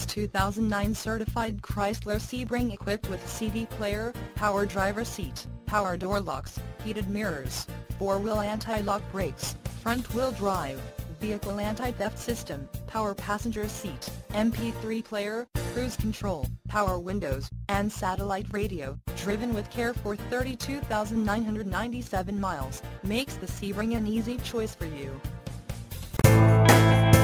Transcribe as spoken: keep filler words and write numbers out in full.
two thousand nine certified Chrysler Sebring equipped with C D player, power driver seat, power door locks, heated mirrors, four-wheel anti-lock brakes, front-wheel drive, vehicle anti-theft system, power passenger seat, M P three player, cruise control, power windows, and satellite radio. Driven with care for thirty-two thousand nine hundred ninety-seven miles, makes the Sebring an easy choice for you.